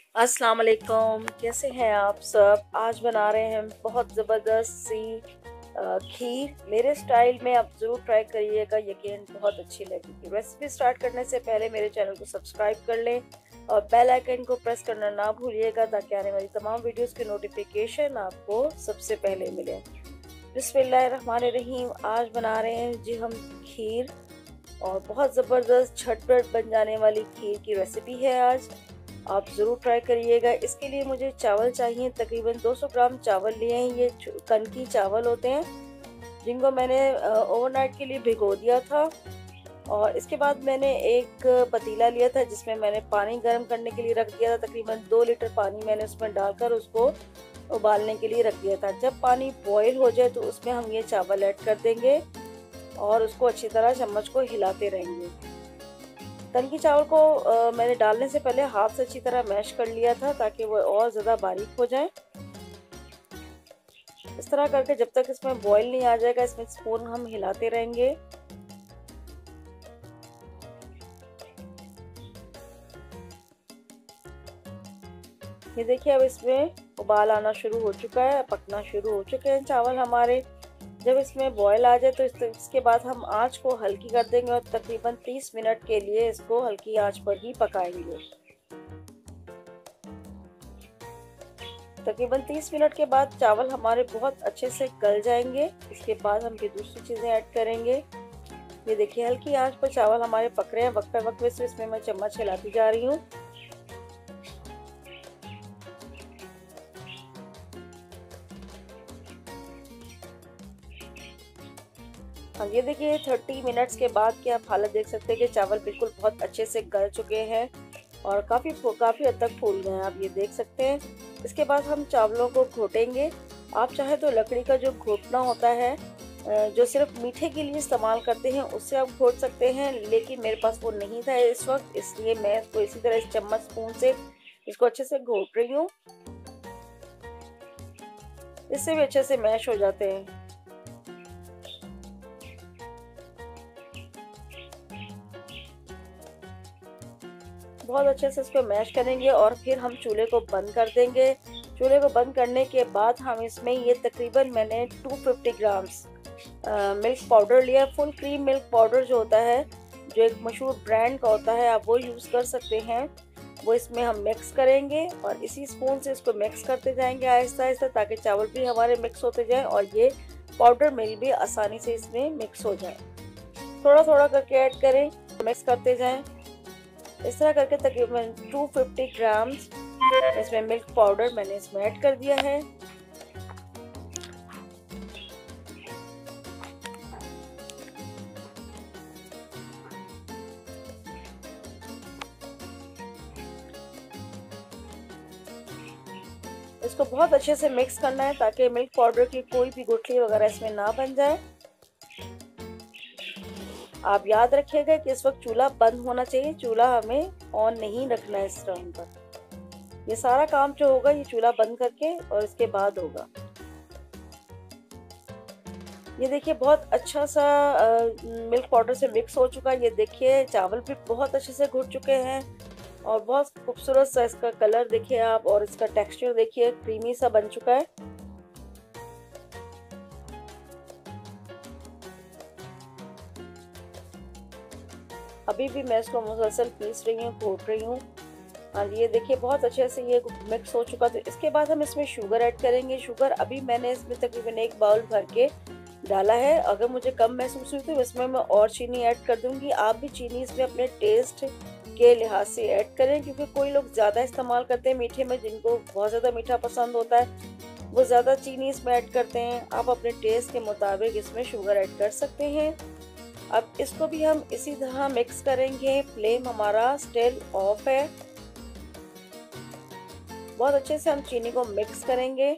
अस्सलाम वालेकुम, कैसे हैं आप सब। आज बना रहे हैं बहुत ज़बरदस्त सी खीर। मेरे स्टाइल में आप ज़रूर ट्राई करिएगा, यकीन बहुत अच्छी लगेगी। रेसिपी स्टार्ट करने से पहले मेरे चैनल को सब्सक्राइब कर लें और बेल आइकन को प्रेस करना ना भूलिएगा, ताकि आने वाली तमाम वीडियोस की नोटिफिकेशन आपको सबसे पहले मिले। बिस्मिल्लाहिर्रहमानिर्रहीम। आज बना रहे हैं जी हम खीर, और बहुत ज़बरदस्त झटपट बन जाने वाली खीर की रेसिपी है आज। आप ज़रूर ट्राई करिएगा। इसके लिए मुझे चावल चाहिए, तकरीबन 200 ग्राम चावल लिए हैं। ये कनकी चावल होते हैं, जिनको मैंने ओवरनाइट के लिए भिगो दिया था। और इसके बाद मैंने एक पतीला लिया था, जिसमें मैंने पानी गर्म करने के लिए रख दिया था। तकरीबन 2 लीटर पानी मैंने उसमें डालकर उसको उबालने के लिए रख दिया था। जब पानी बॉयल हो जाए तो उसमें हम ये चावल ऐड कर देंगे और उसको अच्छी तरह चम्मच को हिलाते रहेंगे। कनकी चावल को मैंने डालने से पहले हाथ से अच्छी तरह मैश कर लिया था, ताकि वो और ज़्यादा बारीक हो जाए। इस तरह करके जब तक इसमें बॉईल नहीं आ जाएगा, इसमें स्पून हम हिलाते रहेंगे। ये देखिए, अब इसमें उबाल आना शुरू हो चुका है, पकना शुरू हो चुके हैं चावल हमारे। जब इसमें बॉयल आ जाए तो इसके बाद हम आंच को हल्की कर देंगे और तकरीबन 30 मिनट के लिए इसको हल्की आंच पर ही पकाएंगे। तकरीबन 30 मिनट के बाद चावल हमारे बहुत अच्छे से गल जाएंगे। इसके बाद हम फिर दूसरी चीज़ें ऐड करेंगे। ये देखिए, हल्की आंच पर चावल हमारे पक रहे हैं। वक्त पे वक्त से इसमें मैं चम्मच हिलाती जा रही हूँ। हाँ, ये देखिए 30 मिनट्स के बाद की आप हालत देख सकते हैं कि चावल बिल्कुल बहुत अच्छे से गल चुके हैं और काफ़ी हद तक फूल गए हैं, आप ये देख सकते हैं। इसके बाद हम चावलों को घोटेंगे। आप चाहे तो लकड़ी का जो घोटना होता है, जो सिर्फ मीठे के लिए इस्तेमाल करते हैं, उससे आप घोट सकते हैं, लेकिन मेरे पास वो नहीं था इस वक्त, इसलिए मैं इसको इसी तरह इस चम्मच स्पून से इसको अच्छे से घोट रही हूँ। इससे भी अच्छे से मैश हो जाते हैं। बहुत अच्छे से इसको मैश करेंगे और फिर हम चूल्हे को बंद कर देंगे। चूल्हे को बंद करने के बाद हम इसमें ये तकरीबन मैंने 250 ग्राम्स मिल्क पाउडर लिया। फुल क्रीम मिल्क पाउडर जो होता है, जो एक मशहूर ब्रांड का होता है, आप वो यूज़ कर सकते हैं। वो इसमें हम मिक्स करेंगे और इसी स्पून से इसको मिक्स करते जाएंगे आहिस्ता आहिस्ता, ताकि चावल भी हमारे मिक्स होते जाएं और ये पाउडर मिल्क भी आसानी से इसमें मिक्स हो जाए। थोड़ा थोड़ा करके ऐड करें, मिक्स करते जाएं। इस तरह करके तकरीबन 250 ग्राम्स इसमें मिल्क पाउडर मैंने इसमें ऐड कर दिया है। इसको बहुत अच्छे से मिक्स करना है, ताकि मिल्क पाउडर की कोई भी गुठली वगैरह इसमें ना बन जाए। आप याद रखिएगा कि इस वक्त चूल्हा बंद होना चाहिए, चूल्हा हमें ऑन नहीं रखना है इस टाइम पर। ये सारा काम जो होगा ये चूल्हा बंद करके और इसके बाद होगा। ये देखिए, बहुत अच्छा सा मिल्क पाउडर से मिक्स हो चुका है। ये देखिए, चावल भी बहुत अच्छे से घुट चुके हैं और बहुत खूबसूरत सा इसका कलर देखिए आप, और इसका टेक्सचर देखिए, क्रीमी सा बन चुका है। अभी भी मैं इसको मुसलसल पीस रही हूँ, घोट रही हूँ। और ये देखिए, बहुत अच्छे से ये मिक्स हो चुका। तो इसके बाद हम इसमें शुगर ऐड करेंगे। शुगर अभी मैंने इसमें तकरीबन 1 बाउल भर के डाला है। अगर मुझे कम महसूस हुई तो इसमें मैं और चीनी ऐड कर दूंगी। आप भी चीनी इसमें अपने टेस्ट के लिहाज से ऐड करें, क्योंकि कोई लोग ज़्यादा इस्तेमाल करते हैं मीठे में, जिनको बहुत ज़्यादा मीठा पसंद होता है, वो ज़्यादा चीनी इसमें ऐड करते हैं। आप अपने टेस्ट के मुताबिक इसमें शुगर ऐड कर सकते हैं। अब इसको भी हम इसी तरह मिक्स करेंगे। फ्लेम हमारा स्टिल ऑफ है। बहुत अच्छे से हम चीनी को मिक्स करेंगे।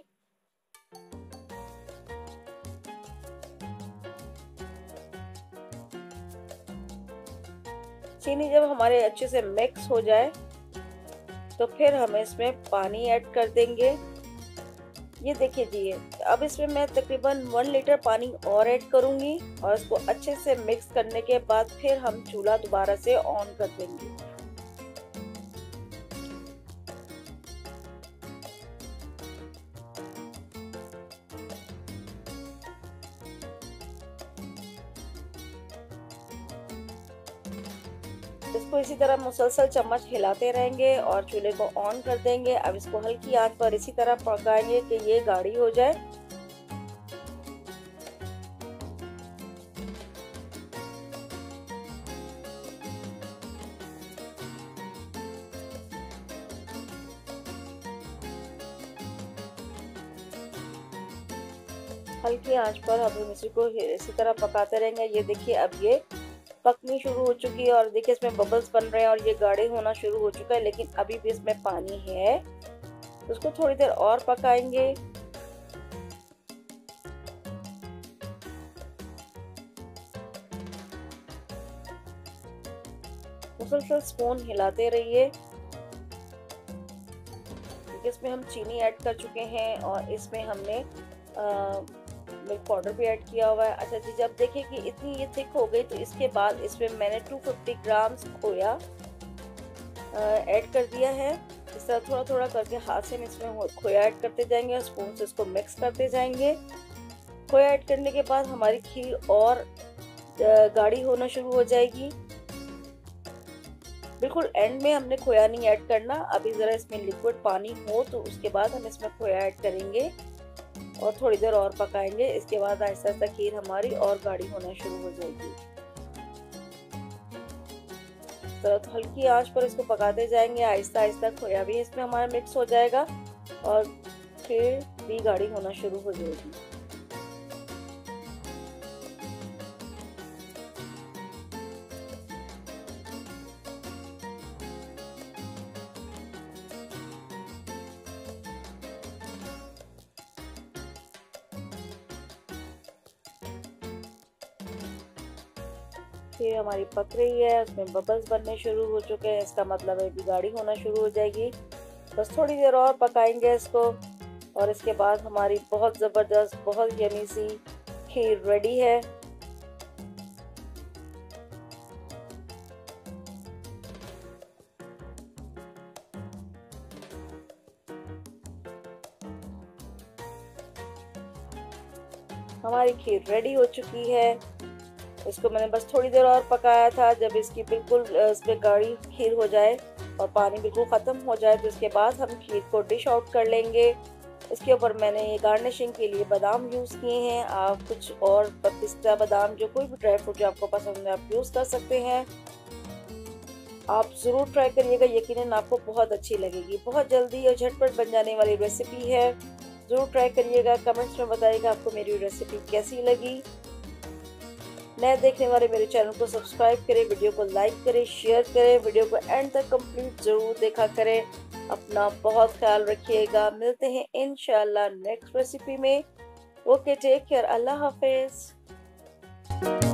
चीनी जब हमारे अच्छे से मिक्स हो जाए तो फिर हम इसमें पानी ऐड कर देंगे। ये देखिए जी, अब इसमें मैं तकरीबन 1 लीटर पानी और ऐड करूंगी और इसको अच्छे से मिक्स करने के बाद फिर हम चूल्हा दोबारा से ऑन कर देंगे। इसको इसी तरह मुसलसल चम्मच हिलाते रहेंगे और चूल्हे को ऑन कर देंगे। अब इसको हल्की आंच पर इसी तरह पकाएंगे कि ये गाढ़ी हो जाए। हल्की आंच पर हम इसी को इसी तरह पकाते रहेंगे। ये देखिए अब ये पकनी शुरू हो चुकी है और देखिए इसमें बबल्स बन रहे हैं और ये गाढ़े होना शुरू हो चुका है, लेकिन अभी भी इसमें पानी है। तो उसको थोड़ी देर और पकाएंगे। मुसलसल स्पून हिलाते रहिए। इसमें हम चीनी ऐड कर चुके हैं और इसमें हमने मिल्क पाउडर भी ऐड किया हुआ है। अच्छा जी, जब देखिए कि इतनी ये थिक हो गई तो इसके बाद इसमें मैंने 250 ग्राम खोया ऐड कर दिया है। इस तरह थोड़ा थोड़ा करके हाथ से इसमें खोया ऐड करते जाएंगे और स्पून से इसको मिक्स करते जाएंगे। खोया ऐड करने के बाद हमारी खीर और गाढ़ी होना शुरू हो जाएगी। बिल्कुल एंड में हमने खोया नहीं ऐड करना। अभी ज़रा इसमें लिक्विड पानी हो तो उसके बाद हम इसमें खोया ऐड करेंगे और थोड़ी देर और पकाएंगे। इसके बाद आहिस्ता आहिस्ता खीर हमारी और गाढ़ी होना शुरू हो जाएगी। तो हल्की आंच पर इसको पकाते जाएंगे। आहिस्ता आहिस्ता खोया भी इसमें हमारा मिक्स हो जाएगा और खीर भी गाढ़ी होना शुरू हो जाएगी। खीर हमारी पक रही है, उसमें बबल्स बनने शुरू हो चुके हैं। इसका मतलब है कि गाढ़ी होना शुरू हो जाएगी। बस थोड़ी देर और पकाएंगे इसको और इसके बाद हमारी बहुत ज़बरदस्त, बहुत यमी सी खीर रेडी है। हमारी खीर रेडी हो चुकी है। इसको मैंने बस थोड़ी देर और पकाया था। जब इसकी बिल्कुल इसमें गाढ़ी खीर हो जाए और पानी बिल्कुल ख़त्म हो जाए तो इसके बाद हम खीर को डिश आउट कर लेंगे। इसके ऊपर मैंने ये गार्निशिंग के लिए बादाम यूज़ किए हैं। आप कुछ और पिस्ता, बादाम, जो कोई भी ड्राई फ्रूट जो आपको पसंद है आप यूज़ कर सकते हैं। आप ज़रूर ट्राई करिएगा, यकीनन आपको बहुत अच्छी लगेगी। बहुत जल्दी और झटपट बन जाने वाली रेसिपी है। ज़रूर ट्राई करिएगा। कमेंट्स में बताइएगा आपको मेरी रेसिपी कैसी लगी। नए देखने वाले मेरे चैनल को सब्सक्राइब करें, वीडियो को लाइक करें, शेयर करें, वीडियो को एंड तक कंप्लीट ज़रूर देखा करें। अपना बहुत ख्याल रखिएगा। मिलते हैं इंशाल्लाह नेक्स्ट रेसिपी में। ओके, टेक केयर, अल्लाह हाफिज़।